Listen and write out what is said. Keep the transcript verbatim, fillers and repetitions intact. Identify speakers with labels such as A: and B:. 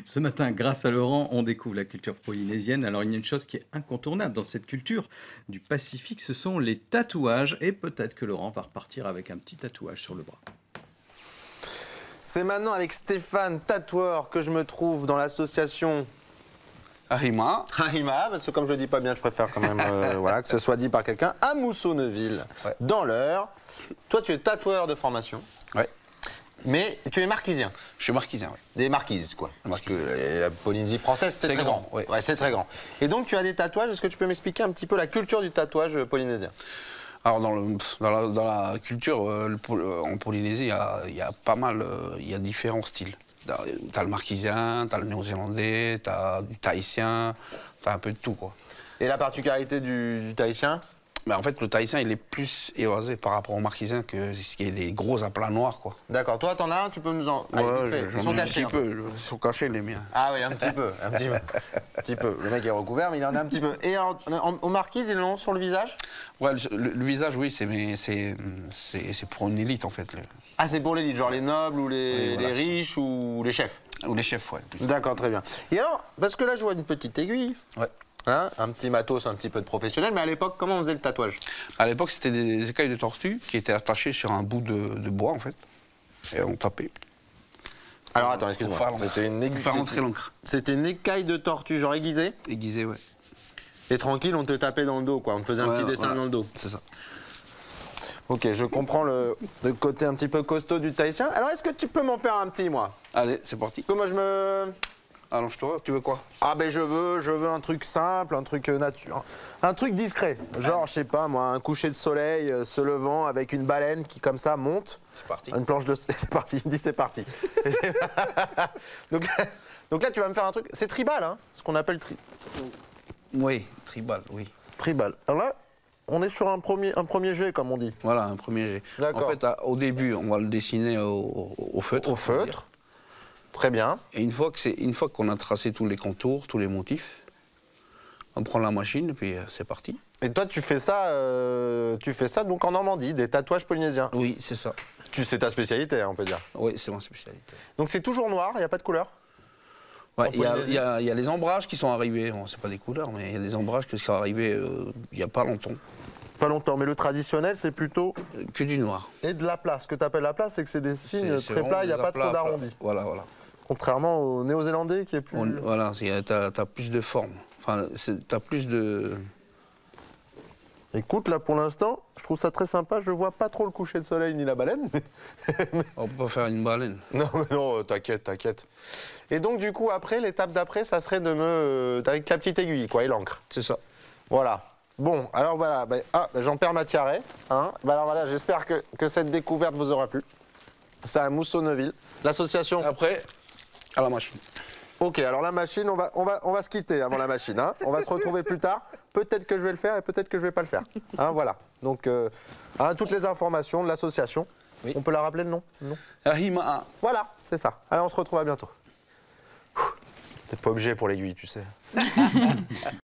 A: Ce matin, grâce à Laurent, on découvre la culture polynésienne. Alors, il y a une chose qui est incontournable dans cette culture du Pacifique, ce sont les tatouages. Et peut-être que Laurent va repartir avec un petit tatouage sur le bras.
B: C'est maintenant avec Stéphane, tatoueur, que je me trouve dans l'association
C: Ahima.
B: Ahima, parce que comme je le dis pas bien, je préfère quand même euh, voilà, que ce soit dit par quelqu'un, à Moussault-Neuville,
C: Ouais.
B: dans l'Eure. Toi, tu es tatoueur de formation,
C: Ouais.
B: mais tu es marquisien.
C: Je suis marquisien, ouais.
B: Des marquises, quoi. Parce que
C: Marquisien.
B: euh, la Polynésie française, c'est
C: C'est
B: très grand.
C: grand, ouais.
B: Ouais, c'est très grand. Et donc, tu as des tatouages. Est-ce que tu peux m'expliquer un petit peu la culture du tatouage polynésien?
C: Alors dans, le, dans, la, dans la culture euh, le, Pol- euh, en Polynésie, il y a, il y a pas mal, euh, il y a différents styles. T'as le marquisien, t'as le néo-zélandais, t'as du tahitien, t'as un peu de tout, quoi.
B: Et la particularité du, du tahitien?
C: Mais en fait, le tahitien, il est plus évasé par rapport au marquisien que ce qui est des gros aplats noirs, quoi.
B: D'accord. Toi, t'en as un, tu peux nous en... Ah, vite fait. Ils sont
C: ai un
B: cachés,
C: petit
B: hein.
C: peu. Ils sont cachés, les miens.
B: Ah oui, un petit peu, un petit peu. Un petit peu. Le mec est recouvert, mais il en a un petit peu. Et alors, en- aux marquises, ils l'ont sur le visage?
C: Ouais, le, le- le visage, oui, c'est mais c'est c'est c'est pour une élite, en fait. le-
B: Ah, c'est pour l'élite, genre les nobles ou les,
C: Oui, voilà,
B: les riches ou les chefs.
C: Ou les chefs, ouais.
B: D'accord, très bien. Et alors, parce que là, je vois une petite aiguille,
C: Ouais.
B: hein, un petit matos, un petit peu de professionnel, mais à l'époque, comment on faisait le tatouage?
C: À l'époque, c'était des écailles de tortue qui étaient attachées sur un bout de, de bois, en fait. Et on tapait.
B: Alors, attends, excuse-moi.
C: Pour faire
B: C'était une,
C: Pour faire
B: aiguille-
C: rentrer l'encre.
B: c'était une écaille de tortue, genre aiguisée,
C: Aiguisée, ouais.
B: et tranquille, on te tapait dans le dos, quoi. On te faisait un
C: Ouais,
B: petit dessin
C: voilà.
B: dans le dos.
C: C'est ça.
B: Ok, je comprends le, le côté un petit peu costaud du tahitien. Alors, est-ce que tu peux m'en faire un petit, moi?
C: Allez, c'est parti.
B: Comment je me...
C: Allonge-toi, tu veux quoi?
B: Ah ben je veux, je veux un truc simple, un truc euh, nature, un truc discret. Genre, je sais pas moi, un coucher de soleil euh, se levant avec une baleine qui comme ça monte.
C: C'est parti.
B: Une planche de... C'est parti, il me dit c'est parti. donc, là, donc là tu vas me faire un truc, c'est tribal hein, ce qu'on appelle tri...
C: Oui, tribal, oui.
B: tribal. Alors là, on est sur un premier, un premier jet comme on dit.
C: Voilà, un premier jet.
B: D'accord.
C: En fait, à- au début, on va le dessiner au, au- au feutre.
B: Au
C: on va
B: feutre.
C: dire.
B: Très bien.
C: Et une fois que c'est, une fois qu'on a tracé tous les contours, tous les motifs, on prend la machine et puis euh, c'est parti.
B: Et toi tu fais ça, euh, tu fais ça donc en Normandie, des tatouages polynésiens.
C: Oui, c'est ça.
B: Tu c'est ta spécialité hein, on peut dire.
C: Oui, c'est ma spécialité.
B: Donc c'est toujours noir, il n'y a pas de couleur?
C: Ouais,
B: En
C: il y, a-
B: Polynésie.
C: il y a- il y a les embrages qui sont arrivés. Bon, c'est pas des couleurs, mais il y a des embrages qui sont arrivés euh, il y a pas longtemps.
B: Pas longtemps, mais le traditionnel, c'est plutôt...
C: Euh, Que du noir.
B: Et de la place. Ce que tu appelles la place, c'est que c'est des signes
C: C'est- c'est
B: très
C: vraiment
B: plats, il n'y a
C: des
B: pas trop
C: aplats,
B: d'arrondis.
C: Voilà, voilà.
B: Contrairement au néo-zélandais qui est plus...
C: On- voilà, tu as plus de forme. Enfin, tu as plus de...
B: Écoute, là, pour l'instant, je trouve ça très sympa. Je vois pas trop le coucher de soleil ni la baleine.
C: On peut pas faire une baleine.
B: non, mais non, euh, t'inquiète, t'inquiète. Et donc, du coup, après, l'étape d'après, ça serait de me... euh, avec la petite aiguille, quoi, et l'encre.
C: C'est ça.
B: Voilà. Bon, alors voilà, ben, ah, ben, j'en perds ma tiare. Hein. Ben, alors voilà, j'espère que, que cette découverte vous aura plu. C'est à Moussault-Neuville, l'association...
C: Après, à la machine.
B: Ok, alors la machine, on va, on va, on va se quitter avant la machine. Hein. On va se retrouver plus tard. Peut-être que je vais le faire et peut-être que je vais pas le faire. Hein, voilà. Donc, euh, hein, toutes les informations de l'association.
C: Oui.
B: On peut la rappeler le nom, non
C: Ahima.
B: Voilà, c'est ça. Allez, on se retrouve à bientôt. T'es pas obligé pour l'aiguille, tu sais.